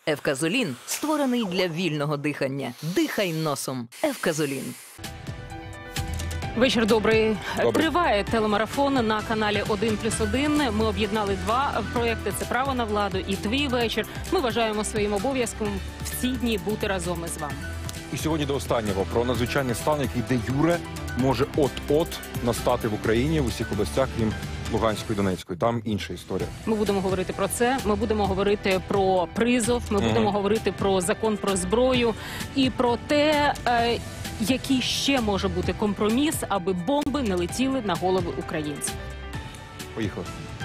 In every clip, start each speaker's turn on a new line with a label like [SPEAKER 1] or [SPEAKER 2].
[SPEAKER 1] Евказолін створений для вільного дихання. Дихай носом. Евказолін.
[SPEAKER 2] Вечір добрий. Триває телемарафон на каналі 1+1. Ми об'єднали два проєкти. Це «Право на владу» і «Твій вечір». Ми вважаємо своїм обов'язком в ці дні бути разом із вами.
[SPEAKER 3] І сьогодні до останнього про надзвичайний стан, який де-юре може от-от настати в Україні в усіх областях, крім Луганської, Донецької. Там інша історія.
[SPEAKER 2] Ми будемо говорити про це. Ми будемо говорити про призов. Ми будемо говорити про закон про зброю і про те, який ще може бути компроміс, аби бомби не летіли на голови українців.
[SPEAKER 3] Поїхали.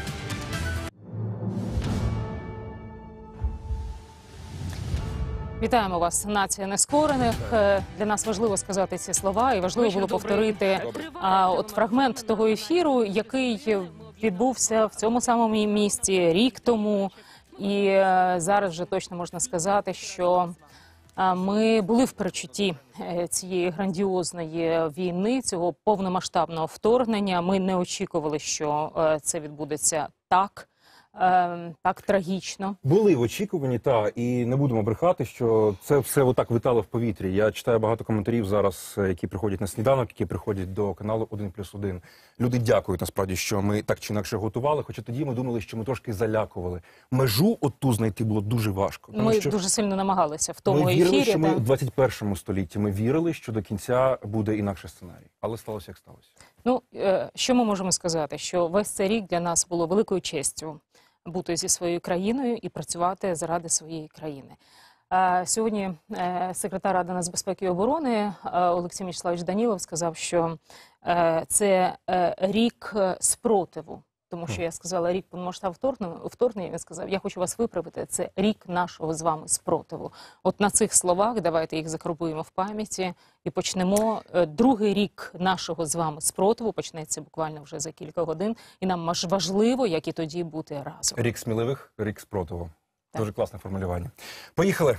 [SPEAKER 2] Вітаємо вас, нація нескорених. Для нас важливо сказати ці слова, і важливо було повторити от фрагмент того ефіру, який відбувся в цьому самому місці рік тому. І зараз вже точно можна сказати, що ми були в передчутті цієї грандіозної війни, цього повномасштабного вторгнення. Ми не очікували, що це відбудеться так трагічно.
[SPEAKER 3] Були в очікуванні, і не будемо брехати, що це все отак витало в повітрі. Я читаю багато коментарів зараз, які приходять на сніданок, які приходять до каналу 1+1. Люди дякують, насправді, що ми так чи інакше готували, хоча тоді ми думали, що ми трошки залякували. Межу оту знайти було дуже важко.
[SPEAKER 2] Ми дуже сильно намагалися в тому ефірі.
[SPEAKER 3] Ми вірили, що ми у 21 столітті. Ми вірили, що до кінця буде інакший сценарій. Але сталося, як сталося.
[SPEAKER 2] Ну, що ми можемо сказати? Що весь цей рік для нас було великою честю бути зі своєю країною і працювати заради своєї країни. Сьогодні секретар Ради нацбезпеки і оборони Олексій Мячеславович Данілов сказав, що це рік спротиву. Тому що я сказала рік повномасштабного вторгнення, він сказав, я хочу вас виправити, це рік нашого з вами спротиву. От на цих словах давайте їх закарбуємо в пам'яті і почнемо. Другий рік нашого з вами спротиву почнеться буквально вже за кілька годин. І нам важливо, як і тоді, бути разом.
[SPEAKER 3] Рік сміливих, рік спротиву. Так. Дуже класне формулювання. Поїхали!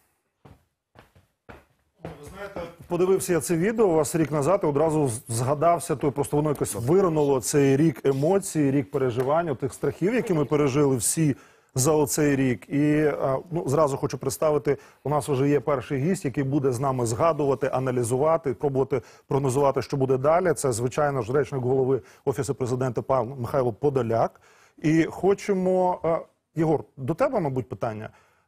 [SPEAKER 4] Ви знаєте, подивився я це відео у вас рік назад і одразу згадався, просто воно якось виринуло цей рік емоцій, рік переживань, тих страхів, які ми пережили всі за оцей рік. І зразу хочу представити, у нас вже є перший гість, який буде з нами згадувати, аналізувати, пробувати прогнозувати, що буде далі. Це, звичайно ж, речник голови Офісу президента пан Михайло Подоляк. І хочемо... Єгор, до тебе, мабуть, питання.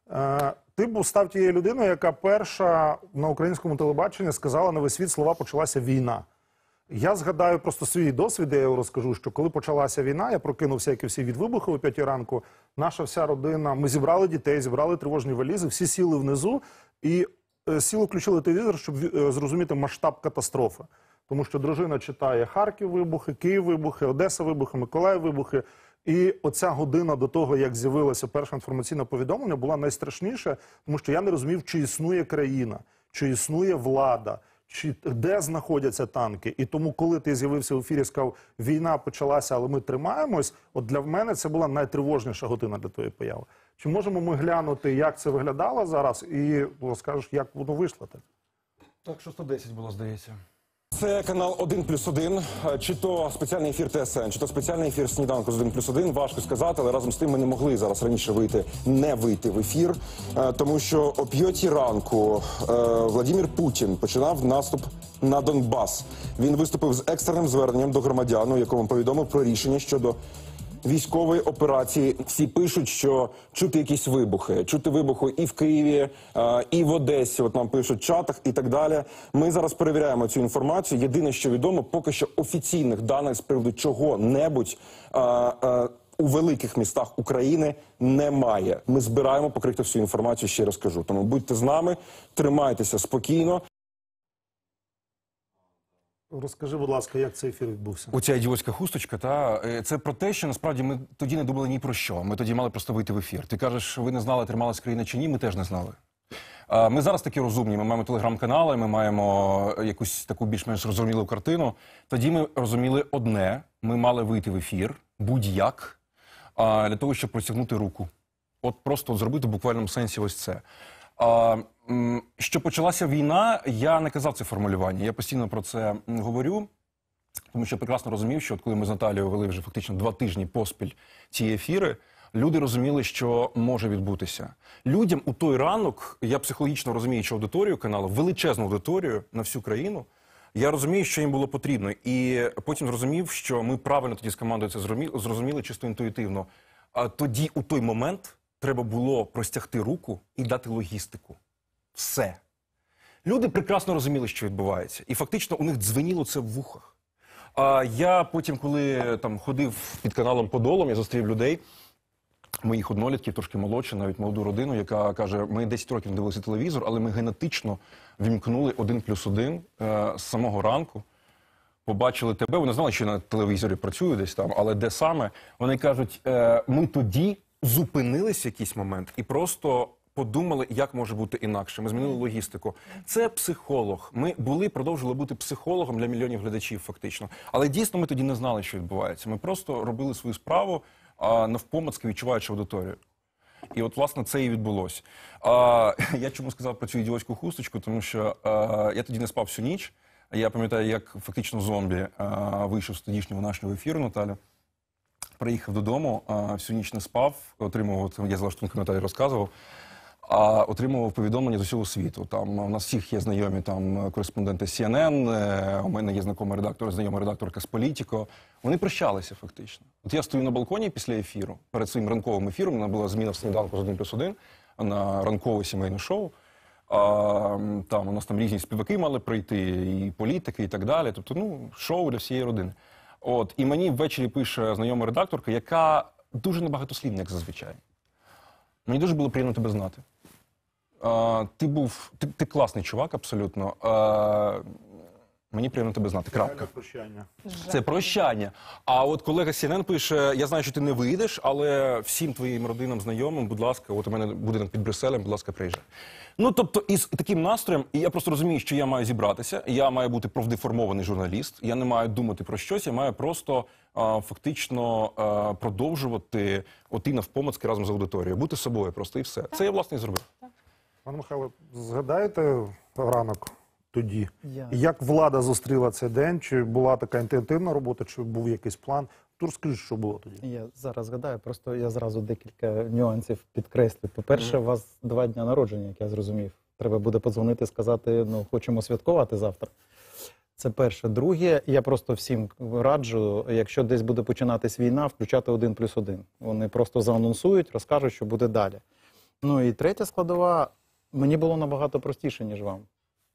[SPEAKER 4] Ти став тією людиною, яка перша на українському телебаченні сказала на весь світ слова «почалася війна». Я згадаю просто свій досвід, я розкажу, що коли почалася війна, я прокинувся, як і всі, від вибуху о 5 ранку, наша вся родина, ми зібрали дітей, зібрали тривожні валізи, всі сіли внизу і включили телевізор, щоб зрозуміти масштаб катастрофи. Тому що дружина читає Харків вибухи, Київ вибухи, Одеса вибухи, Миколаїв вибухи. І оця година до того, як з'явилося перше інформаційне повідомлення, була найстрашніша, тому що я не розумів, чи існує країна, чи існує влада, чи де знаходяться танки. І тому, коли ти з'явився в ефірі і сказав, війна почалася, але ми тримаємось, от для мене це була найтривожніша година для твоєї появи. Чи можемо ми глянути, як це виглядало зараз, і розкажеш, як воно вийшло?
[SPEAKER 3] Так, що 110 було, здається.
[SPEAKER 5] Це канал 1+1, чи то спеціальний ефір ТСН, чи то спеціальний ефір «Сніданку» з 1+1, важко сказати, але разом з тим ми не могли зараз раніше не вийти в ефір, тому що о 5 ранку Владимир Путін починав наступ на Донбас. Він виступив з екстреним зверненням до громадян, у якому повідомив про рішення щодо військової операції. Всі пишуть, що чути якісь вибухи. Чути вибухи і в Києві, і в Одесі. От нам пишуть в чатах і так далі. Ми зараз перевіряємо цю інформацію. Єдине, що відомо, поки що офіційних даних з приводу чого-небудь у великих містах України немає. Ми збираємо покрити всю інформацію, ще раз кажу. Тому будьте з нами, тримайтеся спокійно.
[SPEAKER 4] Розкажи, будь ласка, як цей ефір відбувся?
[SPEAKER 3] Оця ідіотська хусточка, це про те, що насправді ми тоді не думали ні про що. Ми тоді мали просто вийти в ефір. Ти кажеш, ви не знали, трималась країна чи ні, ми теж не знали. Ми зараз такі розумні, ми маємо телеграм-канали, ми маємо якусь таку більш-менш розумілу картину. Тоді ми розуміли одне, ми мали вийти в ефір, будь-як, для того, щоб протягнути руку. От просто зробити в буквальному сенсі ось це. Що почалася війна, я не казав це формулювання, я постійно про це говорю, тому що прекрасно розумів, що от коли ми з Наталією вели вже фактично 2 тижні поспіль ці ефіри, Люди розуміли, що може відбутися. Людям у той ранок, я психологічно розуміючи аудиторію каналу, величезну аудиторію на всю країну, я розумію, що їм було потрібно. І потім зрозумів, що ми правильно тоді з командою це зрозуміли чисто інтуїтивно. А тоді, у той момент, треба було простягти руку і дати логістику. Все. Люди прекрасно розуміли, що відбувається. І фактично у них дзвеніло це в вухах. А я потім, коли там ходив під каналом Подолом, я зустрів людей, моїх однолітків, трошки молодше, навіть молоду родину, яка каже, ми 10 років не дивилися телевізор, але ми генетично вімкнули 1+1 з самого ранку. Побачили тебе, вони знали, що я на телевізорі працюю десь там, але де саме. Вони кажуть, ми тоді зупинились в якийсь момент і просто подумали, як може бути інакше. Ми змінили логістику. Це психолог. Ми продовжили бути психологом для мільйонів глядачів фактично. Але дійсно ми тоді не знали, що відбувається. Ми просто робили свою справу, навпомацьки відчуваючи аудиторію. І от, власне, це і відбулося. Я чому сказав про цю ідіотську хусточку, тому що я тоді не спав всю ніч. Я пам'ятаю, як фактично зомбі вийшов з тодішнього нашого ефіру, Наталя. Приїхав додому, всю ніч не спав, отримував, я за лаштунку Наталі розказував, отримував повідомлення з усього світу. Там у нас всіх є знайомі там кореспонденти CNN, у мене є знайома редакторка з Політіко. Вони прощалися фактично. От я стою на балконі після ефіру, перед своїм ранковим ефіром, у мене була зміна в сніданку з 1+1 на ранкове сімейне шоу. Там у нас там різні співаки мали прийти, і політики, і так далі. Тобто, шоу для всієї родини. От, і мені ввечері пише знайома редакторка, яка дуже небагатослівна, як зазвичай. Мені дуже було приємно тебе знати. Ти класний чувак, абсолютно. Мені приємно тебе знати. Крапка.
[SPEAKER 4] Прощання.
[SPEAKER 3] Це прощання. А от колега CNN пише, я знаю, що ти не вийдеш, але всім твоїм родинам, знайомим, будь ласка, от у мене будинок під Брюсселем, будь ласка, приїжджай. Ну, тобто, із таким настроєм, і я просто розумію, що я маю зібратися, я маю бути профдеформований журналіст, я не маю думати про щось, я маю просто фактично продовжувати оти навпомацки разом з аудиторією, бути собою просто і все. Це я, власне, і зробив.
[SPEAKER 4] Пане Михайло, згадаєте ранок тоді? Як влада зустріла цей день? Чи була така інтенсивна робота, чи був якийсь план? Розкажіть, що було тоді?
[SPEAKER 6] Я зараз згадаю, просто я зразу декілька нюансів підкреслю. По-перше, у вас 2 дні народження, як я зрозумів. Треба буде подзвонити, сказати, хочемо святкувати завтра. Це перше. Друге, я просто всім раджу, якщо десь буде починатись війна, включати 1+1. Вони просто заанонсують, розкажуть, що буде далі. Ну і третя складова, мені було набагато простіше, ніж вам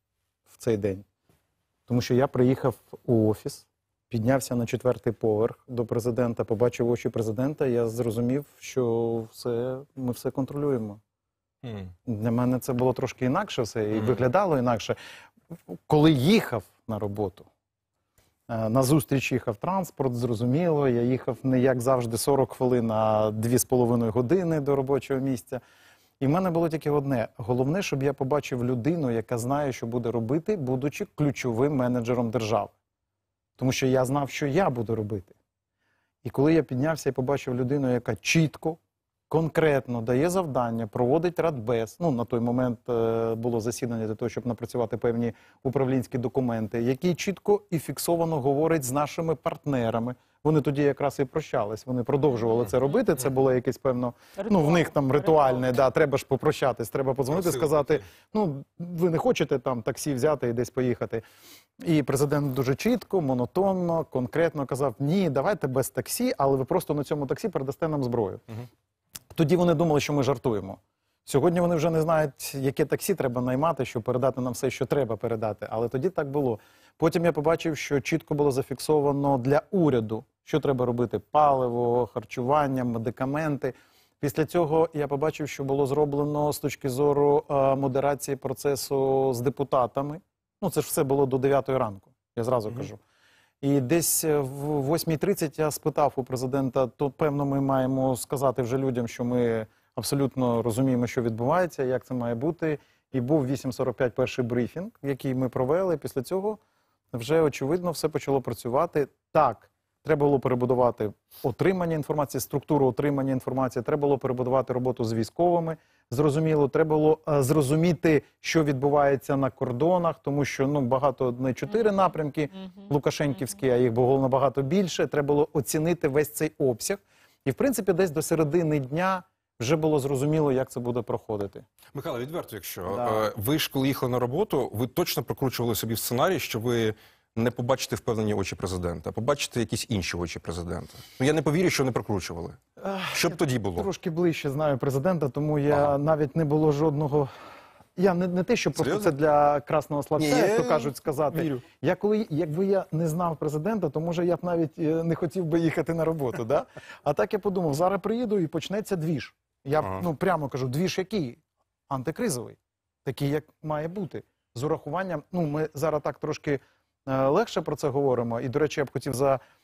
[SPEAKER 6] в цей день. Тому що я приїхав у офіс, піднявся на 4-й поверх до президента, побачив очі президента, я зрозумів, що ми все контролюємо. Для мене це було трошки інакше все, і виглядало інакше. Коли їхав на роботу, на зустріч їхав транспорт, зрозуміло, я їхав не як завжди 40 хвилин, а 2,5 години до робочого місця. І в мене було тільки одне. Головне, щоб я побачив людину, яка знає, що буде робити, будучи ключовим менеджером держави. Тому що я знав, що я буду робити. І коли я піднявся і побачив людину, яка чітко, конкретно дає завдання, проводить радбез, на той момент було засідання для того, щоб напрацювати певні управлінські документи, який чітко і фіксовано говорить з нашими партнерами. Вони тоді якраз і прощались, вони продовжували це робити, це було якесь певно, в них там ритуальне, треба ж попрощатись, треба подзвонити, сказати, ви не хочете там таксі взяти і десь поїхати. І президент дуже чітко, монотонно, конкретно казав, ні, давайте без таксі, але ви просто на цьому таксі передасте нам зброю. Тоді вони думали, що ми жартуємо. Сьогодні вони вже не знають, яке таксі треба наймати, щоб передати нам все, що треба передати. Але тоді так було. Потім я побачив, що чітко було зафіксовано для уряду, що треба робити: паливо, харчування, медикаменти. Після цього я побачив, що було зроблено з точки зору модерації процесу з депутатами. Це ж все було до 9-ї ранку, я зразу кажу. І десь в 8:30 я спитав у президента, то певно ми маємо сказати вже людям, що ми абсолютно розуміємо, що відбувається, як це має бути. І був 8:45 перший брифінг, який ми провели. Після цього вже, очевидно, все почало працювати. Так, треба було перебудувати отримання інформації, структуру отримання інформації, треба було перебудувати роботу з військовими. Зрозуміло, треба було зрозуміти, що відбувається на кордонах, тому що багато не 4 напрямки лукашенківські, а їх було набагато більше. Треба було оцінити весь цей обсяг. І, в принципі, десь до середини дня вже було зрозуміло, як це буде проходити.
[SPEAKER 3] Михайло, відверто, якщо
[SPEAKER 6] Да.
[SPEAKER 3] ви ж коли їхали на роботу, ви точно прокручували собі в сценарій, що ви не побачите впевнені очі президента, а побачите якісь інші очі президента. Ну я не повірю, що не прокручували. Що б тоді було?
[SPEAKER 6] Трошки ближче знаю президента, тому я
[SPEAKER 3] Ага.
[SPEAKER 6] навіть не було жодного. Я не те, що просто
[SPEAKER 3] Серйозно?
[SPEAKER 6] це для красного словця,
[SPEAKER 3] Ні,
[SPEAKER 6] як то
[SPEAKER 3] я
[SPEAKER 6] кажуть сказати.
[SPEAKER 3] вірю.
[SPEAKER 6] Якби я не знав президента, то може я б навіть не хотів би їхати на роботу. Да? А так я подумав, зараз приїду і почнеться двіж. Я
[SPEAKER 3] Ага.
[SPEAKER 6] прямо кажу, двіж який? Антикризовий. Такий, як має бути. З урахуванням, ми зараз так трошки легше про це говоримо. І, до речі, я б хотів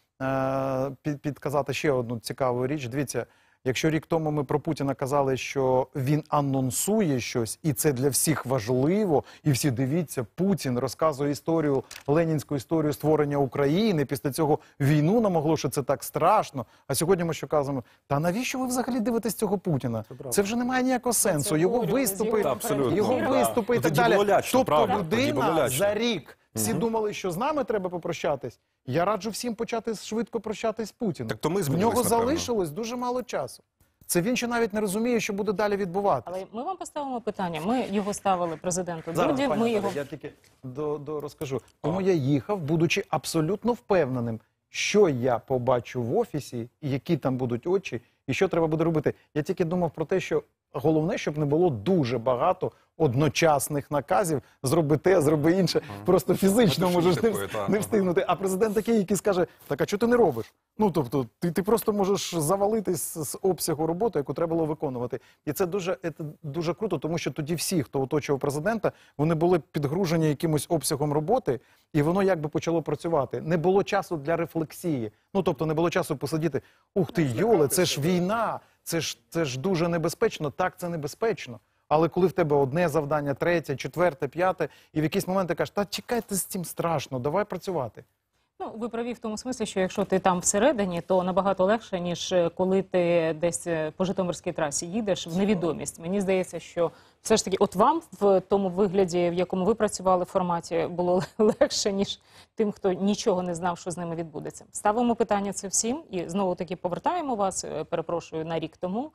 [SPEAKER 6] підказати ще одну цікаву річ. Дивіться, якщо рік тому ми про Путіна казали, що він анонсує щось, і це для всіх важливо, і всі дивіться, Путін розказує історію, ленінську історію створення України, після цього війну нам оголошує, це так страшно. А сьогодні ми що кажемо, та навіщо ви взагалі дивитесь цього Путіна? Це вже не має ніякого сенсу. Його
[SPEAKER 2] говорили з
[SPEAKER 6] виступи,
[SPEAKER 2] його
[SPEAKER 3] Абсолютно,
[SPEAKER 6] його
[SPEAKER 3] да.
[SPEAKER 6] виступи і
[SPEAKER 3] Ну,
[SPEAKER 6] так
[SPEAKER 3] тоді
[SPEAKER 6] далі.
[SPEAKER 3] було лячно,
[SPEAKER 6] Тобто
[SPEAKER 3] правда, тоді було
[SPEAKER 6] людина
[SPEAKER 3] лячно.
[SPEAKER 6] за рік, всі думали, що з нами треба попрощатись. Я раджу всім почати швидко прощатись з Путіним.
[SPEAKER 3] Так то ми
[SPEAKER 6] В
[SPEAKER 3] змінились,
[SPEAKER 6] нього
[SPEAKER 3] напевно.
[SPEAKER 6] залишилось дуже мало часу. Це він ще навіть не розуміє, що буде далі відбуватися.
[SPEAKER 2] Але ми вам поставимо питання. Ми його ставили президенту
[SPEAKER 6] Зараз,
[SPEAKER 2] Дуді.
[SPEAKER 6] пані
[SPEAKER 2] Ми
[SPEAKER 6] Наталя,
[SPEAKER 2] його
[SPEAKER 6] я тільки розкажу. Тому я їхав, будучи абсолютно впевненим, що я побачу в офісі, і які там будуть очі, і що треба буде робити. Я тільки думав про те, що головне, щоб не було дуже багато одночасних наказів, зроби те, зроби інше. Просто фізично
[SPEAKER 3] Метушні
[SPEAKER 6] можеш
[SPEAKER 3] такої, та.
[SPEAKER 6] не встигнути. А президент такий, який скаже, так а чого ти не робиш? Ну, тобто, ти просто можеш завалитись з обсягу роботи, яку треба було виконувати. І це дуже круто, тому що тоді всі, хто оточував президента, вони були підгружені якимось обсягом роботи, і воно якби почало працювати. Не було часу для рефлексії. Ну, тобто, не було часу посидіти, ух ти, йоле, це ж війна, це ж дуже небезпечно. Так, це небезпечно. Але коли в тебе одне завдання, третє, четверте, п'яте, і в якийсь момент ти кажеш, та чекайте, з цим страшно, давай працювати.
[SPEAKER 2] Ну, ви праві в тому смислі, що якщо ти там всередині, то набагато легше, ніж коли ти десь по Житомирській трасі їдеш в невідомість. Мені здається, що все ж таки, от вам в тому вигляді, в якому ви працювали в форматі, було легше, ніж тим, хто нічого не знав, що з ними відбудеться. Ставимо питання це всім і знову-таки повертаємо вас, перепрошую, на рік тому.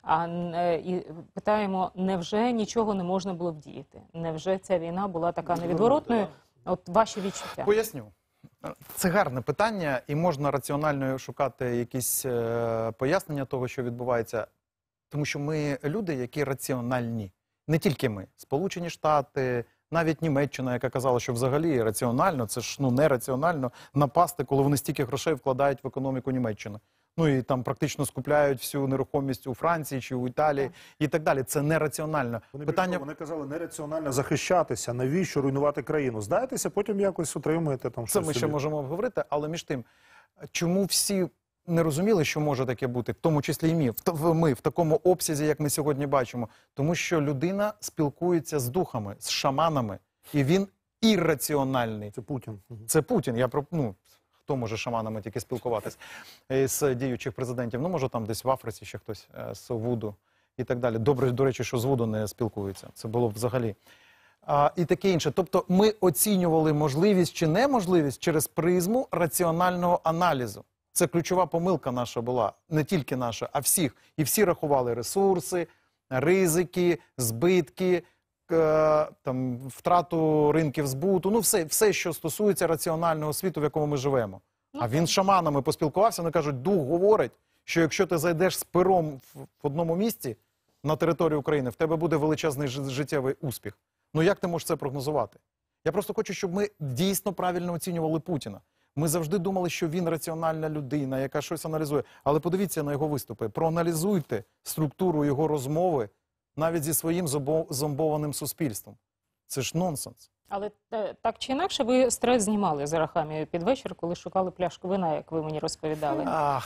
[SPEAKER 2] І питаємо, невже нічого не можна було вдіяти? Невже ця війна була така невідворотною? От ваші відчуття.
[SPEAKER 6] Поясню. Це гарне питання, і можна раціонально шукати якісь пояснення того, що відбувається. Тому що ми люди, які раціональні. Не тільки ми. Сполучені Штати, навіть Німеччина, яка казала, що взагалі раціонально, це ж нераціонально напасти, коли вони стільки грошей вкладають в економіку Німеччини. Ну і там практично скупляють всю нерухомість у Франції чи у Італії і так далі. Це нераціонально.
[SPEAKER 4] Вони казали, нераціонально захищатися, навіщо руйнувати країну. Здаєтеся, потім якось отримуєте там
[SPEAKER 6] Це
[SPEAKER 4] щось
[SPEAKER 6] ми ще
[SPEAKER 4] собі.
[SPEAKER 6] можемо обговорити, але між тим, чому всі не розуміли, що може таке бути, в тому числі і ми, в такому обсязі, як ми сьогодні бачимо? Тому що людина спілкується з духами, з шаманами, і він ірраціональний.
[SPEAKER 4] Це Путін.
[SPEAKER 6] Це Путін. Хто може з шаманами тільки спілкуватись з діючих президентів? Ну, може, там десь в Африці ще хтось з Вуду і так далі. Добре, до речі, що з Вуду не спілкуються. Це було б взагалі. І таке інше. Тобто ми оцінювали можливість чи неможливість через призму раціонального аналізу. Це ключова помилка наша була. Не тільки наша, а всіх. І всі рахували ресурси, ризики, збитки, там, втрату ринків збуту, ну все, що стосується раціонального світу, в якому ми живемо. А він з шаманами поспілкувався, вони кажуть, дух говорить, що якщо ти зайдеш з пером в одному місці на територію України, в тебе буде величезний життєвий успіх. Ну як ти можеш це прогнозувати? Я просто хочу, щоб ми дійсно правильно оцінювали Путіна. Ми завжди думали, що він раціональна людина, яка щось аналізує. Але подивіться на його виступи, проаналізуйте структуру його розмови, навіть зі своїм зомбованим суспільством. Це ж нонсенс.
[SPEAKER 2] Але так чи інакше ви стрес знімали з Арахамією під вечір, коли шукали пляшку вина, як ви мені розповідали.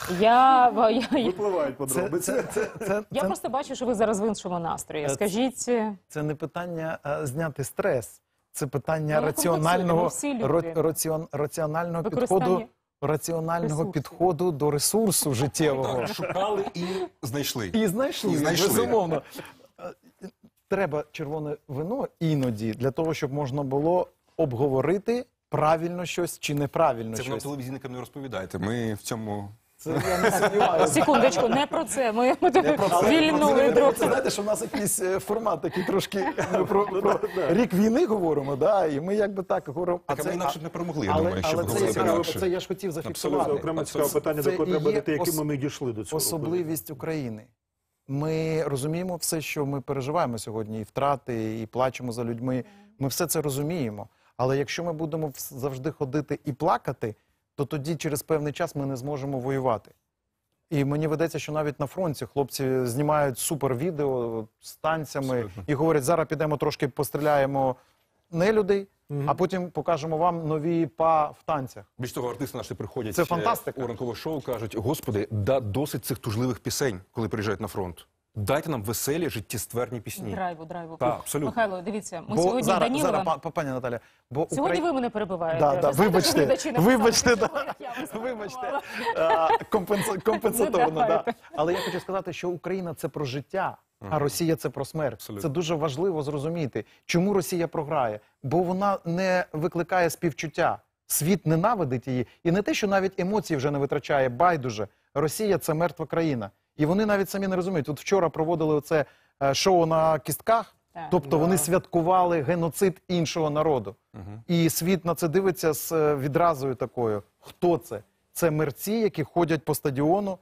[SPEAKER 4] Випливають подробиці.
[SPEAKER 2] Я просто бачу, що ви зараз в іншому настрої. Скажіть...
[SPEAKER 6] Це не питання зняти стрес. Це питання
[SPEAKER 2] Ну,
[SPEAKER 6] раціонального підходу до ресурсу життєвого.
[SPEAKER 3] Шукали і знайшли.
[SPEAKER 6] І знайшли, безумовно. Треба червоне вино іноді для того, щоб можна було обговорити правильно щось чи неправильно
[SPEAKER 3] Це ви нам
[SPEAKER 6] щось.
[SPEAKER 3] телевізійникам не розповідаєте. Ми в цьому
[SPEAKER 6] Це я не сумніваюся.
[SPEAKER 2] Секундочку, не про це. Ми
[SPEAKER 6] Але
[SPEAKER 2] вільнули
[SPEAKER 6] це
[SPEAKER 2] трохи.
[SPEAKER 6] знаєте, що в нас якийсь формат такий трошки про рік війни говоримо, да, і ми якби так говоримо.
[SPEAKER 3] Так, а ми інакше не перемогли, я
[SPEAKER 6] але,
[SPEAKER 3] думаю, щоб
[SPEAKER 6] але це,
[SPEAKER 3] говорити
[SPEAKER 6] якраз,
[SPEAKER 3] інакше.
[SPEAKER 6] це я ж хотів зафіксувати.
[SPEAKER 4] Це окреме цікаве питання, до якого треба дійти, яким ми не дійшли до цього.
[SPEAKER 6] Особливість України. Ми розуміємо все, що ми переживаємо сьогодні, і втрати, і плачемо за людьми. Ми все це розуміємо. Але якщо ми будемо завжди ходити і плакати, то тоді через певний час ми не зможемо воювати. І мені видається, що навіть на фронті хлопці знімають супер відео з танцями
[SPEAKER 3] Абсолютно.
[SPEAKER 6] і говорять, зараз підемо трошки постріляємо нелюдей, а потім покажемо вам нові па в танцях.
[SPEAKER 3] Більш того, артисти наші приходять
[SPEAKER 6] Це фантастика.
[SPEAKER 3] у ранкове шоу, кажуть, господи, досить цих тужливих пісень, коли приїжджають на фронт. Дайте нам веселі, життєстверні пісні.
[SPEAKER 2] Драйву.
[SPEAKER 3] Так, абсолютно.
[SPEAKER 2] Михайло, дивіться, ми
[SPEAKER 6] Бо
[SPEAKER 2] сьогодні
[SPEAKER 6] зараз,
[SPEAKER 2] Данілова...
[SPEAKER 6] пані Наталя, бо
[SPEAKER 2] Сьогодні ви мене перебиваєте.
[SPEAKER 6] Да,
[SPEAKER 2] Ви знаєте, що глядачі написали,
[SPEAKER 6] вибачте,
[SPEAKER 2] що
[SPEAKER 6] да.
[SPEAKER 2] я вас
[SPEAKER 6] Вибачте,
[SPEAKER 2] перебивала.
[SPEAKER 6] компенсаторно,
[SPEAKER 2] Ну,
[SPEAKER 6] да.
[SPEAKER 2] давайте.
[SPEAKER 6] Але я хочу сказати, що Україна – це про життя, а Росія – це про смерть.
[SPEAKER 3] Абсолютно.
[SPEAKER 6] Це дуже важливо зрозуміти. Чому Росія програє? Бо вона не викликає співчуття. Світ ненавидить її. І не те, що навіть емоції вже не витрачає, байдуже. Росія – це мертва країна. І вони навіть самі не розуміють. От вчора проводили оце шоу на кістках,
[SPEAKER 2] Так.
[SPEAKER 6] тобто вони святкували геноцид іншого народу. І світ на це дивиться з відразою такою. Хто це? Це мерці, які ходять по стадіону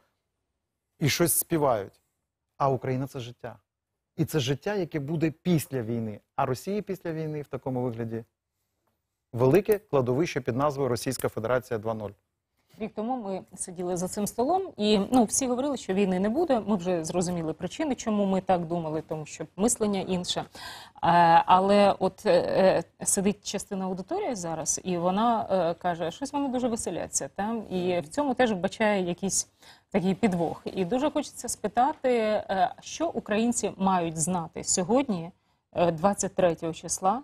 [SPEAKER 6] і щось співають. А Україна – це життя. І це життя, яке буде після війни. А Росії після війни в такому вигляді велике кладовище під назвою Російська Федерація 2.0.
[SPEAKER 2] Рік тому ми сиділи за цим столом, і всі говорили, що війни не буде. Ми вже зрозуміли причини, чому ми так думали, тому що мислення інше. Але от сидить частина аудиторії зараз, і вона каже, щось вони дуже веселяться. Там, і в цьому теж вбачає якийсь такий підвох. І дуже хочеться спитати, що українці мають знати сьогодні, 23 числа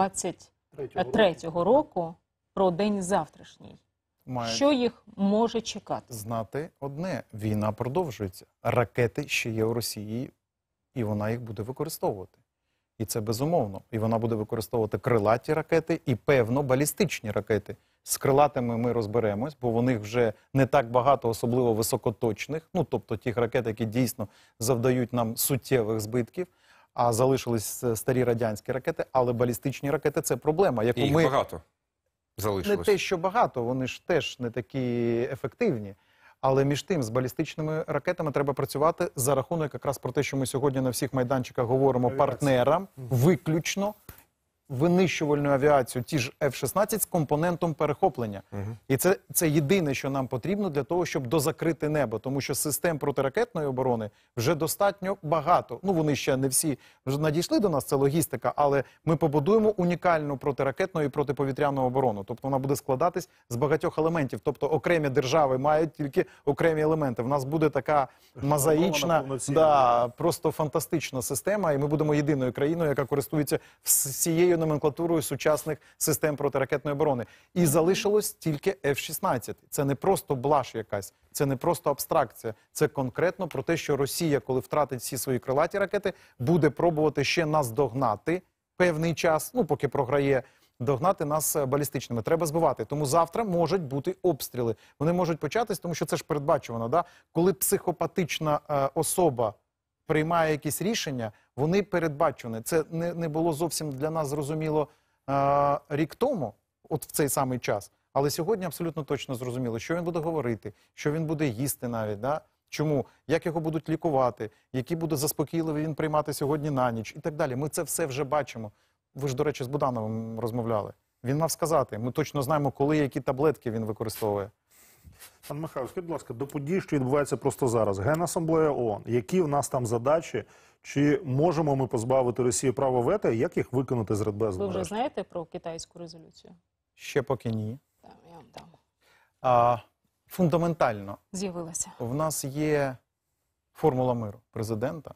[SPEAKER 2] 23-го року, про день завтрашній.
[SPEAKER 6] Мають
[SPEAKER 2] Що їх може чекати?
[SPEAKER 6] знати одне – війна продовжується. Ракети ще є у Росії, і вона їх буде використовувати. І це безумовно. І вона буде використовувати крилаті ракети і, певно, балістичні ракети. З крилатими ми розберемось, бо в них вже не так багато, особливо високоточних, ну, тобто тих ракет, які дійсно завдають нам суттєвих збитків, а залишились старі радянські ракети, але балістичні ракети – це проблема, яку
[SPEAKER 3] І їх
[SPEAKER 6] ми...
[SPEAKER 3] багато
[SPEAKER 6] Не
[SPEAKER 3] залишилось.
[SPEAKER 6] те, що багато, вони ж теж не такі ефективні. Але між тим, з балістичними ракетами треба працювати за рахунок якраз про те, що ми сьогодні на всіх майданчиках говоримо партнерам, виключно винищувальну авіацію, ті ж F-16 з компонентом перехоплення. І це єдине, що нам потрібно для того, щоб дозакрити небо. Тому що систем протиракетної оборони вже достатньо багато. Ну, вони ще не всі вже надійшли до нас, це логістика, але ми побудуємо унікальну протиракетну і протиповітряну оборону. Тобто вона буде складатись з багатьох елементів. Тобто окремі держави мають тільки окремі елементи. В нас буде така мозаїчна, просто фантастична система, і ми будемо єдиною країною, яка користується всією номенклатурою сучасних систем протиракетної оборони. І залишилось тільки F-16. Це не просто блаш якась, це не просто абстракція. Це конкретно про те, що Росія, коли втратить всі свої крилаті ракети, буде пробувати ще нас догнати певний час, ну, поки програє, догнати нас балістичними. Треба збивати. Тому завтра можуть бути обстріли. Вони можуть початись, тому що це ж передбачувано. Да? Коли психопатична особа приймає якісь рішення, вони передбачені. Це не було зовсім для нас зрозуміло рік тому, от в цей самий час. Але сьогодні абсолютно точно зрозуміло, що він буде говорити, що він буде їсти навіть. Да? Чому? Як його будуть лікувати, які буде заспокійливі він приймати сьогодні на ніч і так далі. Ми це все вже бачимо. Ви ж, до речі, з Будановим розмовляли. Він мав сказати, ми точно знаємо, коли які таблетки він використовує.
[SPEAKER 4] Пан Михайло, скажіть, будь ласка, до подій, що відбувається просто зараз. Генасамблея ООН. Які в нас там задачі? Чи можемо ми позбавити Росію права вето? Як їх виконати з Радбезу?
[SPEAKER 2] Ви вже знаєте про китайську резолюцію?
[SPEAKER 6] Ще поки ні.
[SPEAKER 2] Так, я вам дам.
[SPEAKER 6] Фундаментально
[SPEAKER 2] З'явилася.
[SPEAKER 6] в нас є формула миру президента,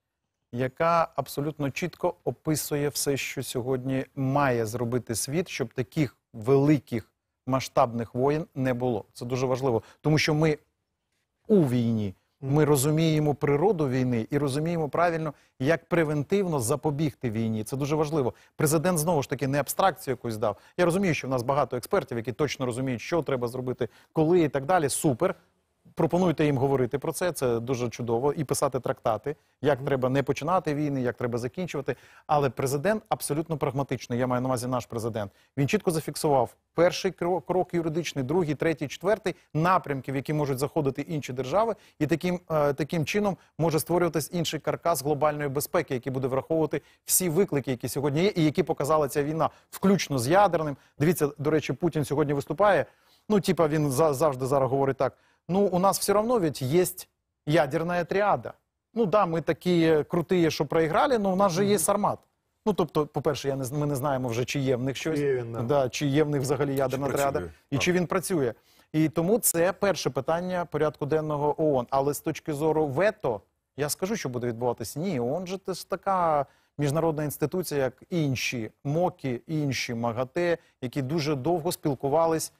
[SPEAKER 6] яка абсолютно чітко описує все, що сьогодні має зробити світ, щоб таких великих масштабних воєн не було. Це дуже важливо, тому що ми у війні, ми розуміємо природу війни і розуміємо правильно, як превентивно запобігти війні. Це дуже важливо. Президент, знову ж таки, не абстракцію якусь дав. Я розумію, що в нас багато експертів, які точно розуміють, що треба зробити, коли і так далі. Супер. пропонуйте їм говорити про це дуже чудово, і писати трактати, як треба не починати війни, як треба закінчувати. Але президент абсолютно прагматичний, я маю на увазі наш президент. Він чітко зафіксував перший крок юридичний, другий, третій, четвертий напрямки, в які можуть заходити інші держави, і таким чином може створюватись інший каркас глобальної безпеки, який буде враховувати всі виклики, які сьогодні є, і які показала ця війна, включно з ядерним. Дивіться, до речі, Путін сьогодні виступає, ну, типа, він завжди зараз говорить так, ну, у нас все равно ведь есть ядерная триада. Ну, да, ми такі крутые, що проіграли, але у нас же є Сармат. Ну, тобто, по-перше, ми не знаємо вже, чи є в них щось, чи є в них взагалі ядерна триада, і чи він працює. І тому це перше питання порядку денного ООН. Але з точки зору вето, я скажу, що буде відбуватися. Ні, ООН же теж така міжнародна інституція, як інші МОКи, інші МАГАТЕ, які дуже довго спілкувались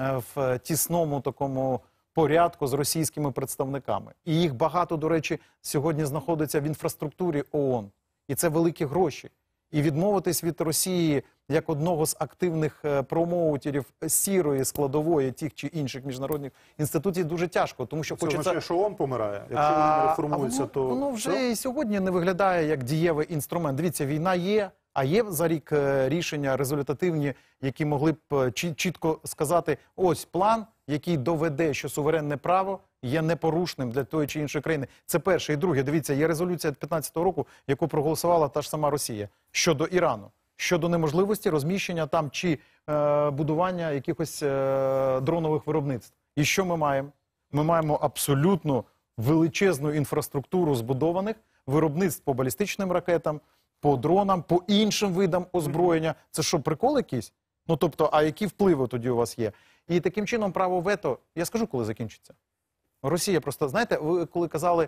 [SPEAKER 6] в тісному такому порядку з російськими представниками. І їх багато, до речі, сьогодні знаходиться в інфраструктурі ООН. І це великі гроші. І відмовитись від Росії як одного з активних промоутерів сірої складової тих чи інших міжнародних інституцій дуже тяжко, тому що
[SPEAKER 4] Це означає, що ООН помирає? Якщо він реформується, то...
[SPEAKER 6] Воно вже і сьогодні не виглядає як дієвий інструмент. Дивіться, війна є, а є за рік рішення результативні, які могли б чітко сказати, ось план, який доведе, що суверенне право є непорушним для тої чи іншої країни. Це перше. І друге, дивіться, є резолюція 2015 року, яку проголосувала та ж сама Росія, щодо Ірану, щодо неможливості розміщення там чи будування якихось дронових виробництв. І що ми маємо? Ми маємо абсолютно величезну інфраструктуру збудованих виробництв по балістичним ракетам, по дронам, по іншим видам озброєння. Це що, прикол якийсь? Ну, тобто, а які впливи тоді у вас є? І таким чином право вето, я скажу, коли закінчиться. Росія просто, знаєте, ви коли казали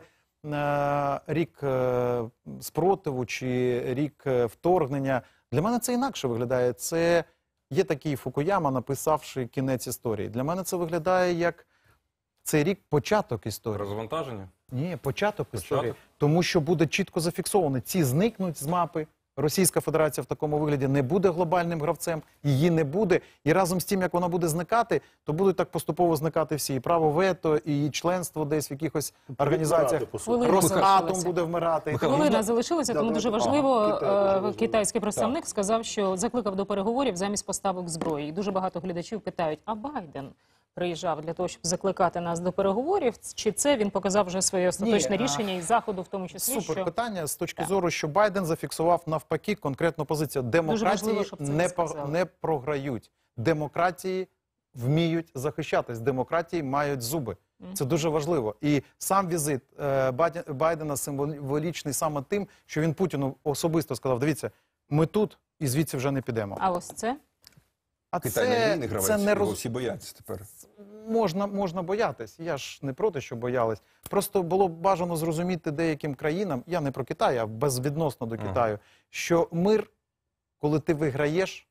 [SPEAKER 6] рік спротиву чи рік вторгнення, для мене це інакше виглядає. Це є такий Фукуяма, написавши «Кінець історії». Для мене це виглядає як цей рік початок історії.
[SPEAKER 3] Розвантаження?
[SPEAKER 6] Ні, початок історії. Тому що буде чітко зафіксовано. Ці зникнуть з мапи. Російська Федерація в такому вигляді не буде глобальним гравцем, її не буде. І разом з тим, як вона буде зникати, то будуть так поступово зникати всі. І право вето, і членство десь в якихось організаціях. Росатом буде вмирати.
[SPEAKER 2] Хвилина залишилася, тому дуже важливо. Китайський представник сказав, що закликав до переговорів замість поставок зброї. І дуже багато глядачів питають, а Байден приїжджав для того, щоб закликати нас до переговорів, чи це він показав вже своє остаточне рішення і Заходу в тому числі?
[SPEAKER 6] Супер питання з точки зору, що Байден зафіксував навпаки конкретну позицію. Демократії не програють. Демократії вміють захищатись. Демократії мають зуби. Це дуже важливо. І сам візит Байдена символічний саме тим, що він Путіну особисто сказав, дивіться, ми тут і звідси вже не підемо.
[SPEAKER 2] А ось це?
[SPEAKER 6] А
[SPEAKER 5] Китай надійний гравець, його всі бояться тепер.
[SPEAKER 6] Можна боятись. Я ж не проти, що боялись. Просто було б бажано зрозуміти деяким країнам, я не про Китай, а безвідносно до Китаю, що мир, коли ти виграєш,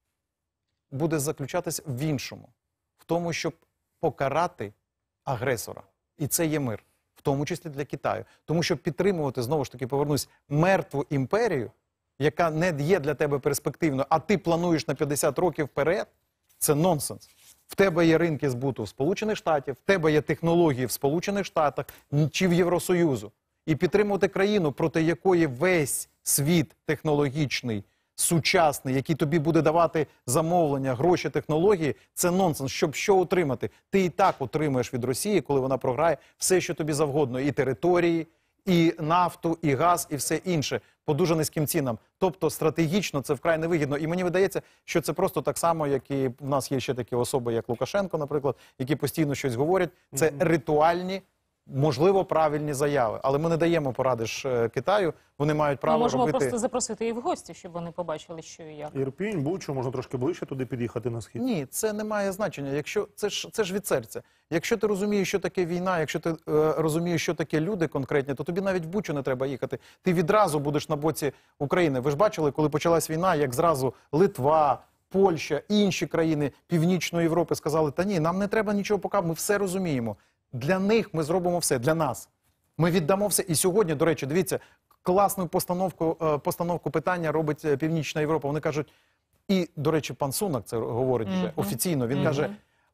[SPEAKER 6] буде заключатись в іншому. В тому, щоб покарати агресора. І це є мир. В тому числі для Китаю. Тому що підтримувати, знову ж таки, повернусь, мертву імперію, яка не є для тебе перспективною, а ти плануєш на 50 років вперед, це нонсенс. В тебе є ринки збуту в Сполучених Штатах, в тебе є технології в Сполучених Штатах чи в Євросоюзу. І підтримувати країну, проти якої весь світ технологічний, сучасний, який тобі буде давати замовлення, гроші, технології, це нонсенс. Щоб що отримати? Ти і так отримаєш від Росії, коли вона програє, все, що тобі завгодно. І території, і нафту, і газ, і все інше по дуже низьким цінам. Тобто стратегічно це вкрай невигідно. І мені видається, що це просто так само, як і в нас є ще такі особи, як Лукашенко, наприклад, які постійно щось говорять. Це ритуальні, можливо, правильні заяви. Але ми не даємо поради ж Китаю, вони мають право
[SPEAKER 2] можемо
[SPEAKER 6] робити...
[SPEAKER 2] просто запросити їх в гості, щоб вони побачили, що і як.
[SPEAKER 4] Ірпінь, Бучу, можна трошки ближче туди під'їхати на схід?
[SPEAKER 6] Ні, це не має значення. Якщо це ж від серця. Якщо ти розумієш, що таке війна, якщо ти розумієш, що таке люди конкретні, то тобі навіть в Бучу не треба їхати. Ти відразу будеш на боці України. Ви ж бачили, коли почалась війна, як зразу Литва, Польща, інші країни Північної Європи сказали, та ні, нам не треба нічого поки, ми все розуміємо. Для них ми зробимо все, для нас. Ми віддамо все. І сьогодні, до речі, дивіться, класну постановку питання робить Північна Європа. Вони кажуть, і, до речі, пан Сунак це говорить вже офіційно, він каже,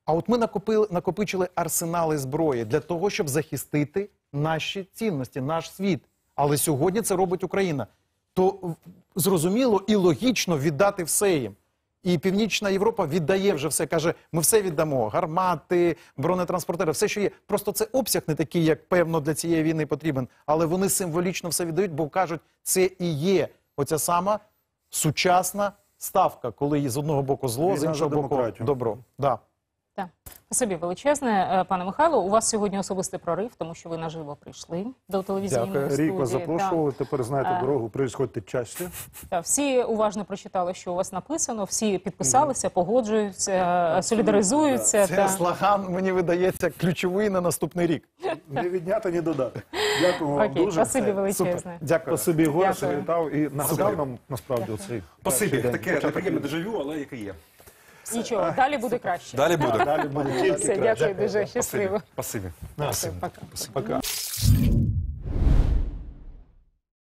[SPEAKER 6] А от ми накопичили арсенали зброї для того, щоб захистити наші цінності, наш світ. Але сьогодні це робить Україна. То зрозуміло і логічно віддати все їм. І Північна Європа віддає вже все, каже, ми все віддамо, гармати, бронетранспортери, все, що є. Просто це обсяг не такий, як, певно, для цієї війни потрібен. Але вони символічно все віддають, бо кажуть, це і є оця сама сучасна ставка, коли з одного боку зло,
[SPEAKER 4] Війна
[SPEAKER 6] з іншого
[SPEAKER 4] за
[SPEAKER 6] боку
[SPEAKER 4] демократію.
[SPEAKER 6] добро. Да.
[SPEAKER 2] Так. Спасибі величезне, пане Михайло. У вас сьогодні особистий прорив, тому що ви наживо прийшли до телевізійної
[SPEAKER 6] Дякую.
[SPEAKER 2] студії.
[SPEAKER 4] Рік вас запрошували, тепер знаєте дорогу, приходьте часто.
[SPEAKER 2] Так, всі уважно прочитали, що у вас написано, всі підписалися, погоджуються, солідаризуються.
[SPEAKER 6] Це
[SPEAKER 2] та.
[SPEAKER 6] слоган, мені видається, ключовий на наступний рік.
[SPEAKER 4] Не відняти, ні додати. Дякую вам
[SPEAKER 2] Окей,
[SPEAKER 4] дуже.
[SPEAKER 2] спасибі
[SPEAKER 6] Супер.
[SPEAKER 2] величезне.
[SPEAKER 6] Дякую.
[SPEAKER 4] Спасибі, Ігоре, що
[SPEAKER 2] Дякую.
[SPEAKER 4] вітав і нагадав нам, насправді, оцей
[SPEAKER 5] Спасибі,
[SPEAKER 4] перший день.
[SPEAKER 5] таке
[SPEAKER 4] Початок
[SPEAKER 5] неприємне
[SPEAKER 4] літа.
[SPEAKER 5] дежавю, але яке є.
[SPEAKER 2] Нічого, далі буде краще.
[SPEAKER 5] Далі буде.
[SPEAKER 4] Далі буде тільки
[SPEAKER 2] Все,
[SPEAKER 4] краще.
[SPEAKER 2] дякую дуже, щасливо.
[SPEAKER 5] Спасибі.
[SPEAKER 2] Пока.
[SPEAKER 4] Пока.